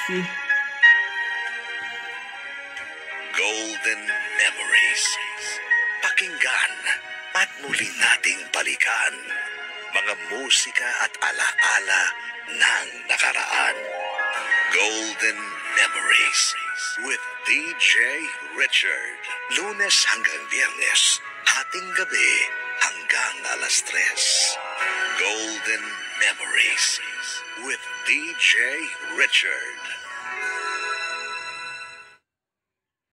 See? Golden Memories. Pakinggan at muli nating balikan mga musika at alaala ng nakaraan. Golden Memories with DJ Richard. Lunes hanggang Biyernes, hating gabi hanggang alas 3. Golden Memories with DJ Richard.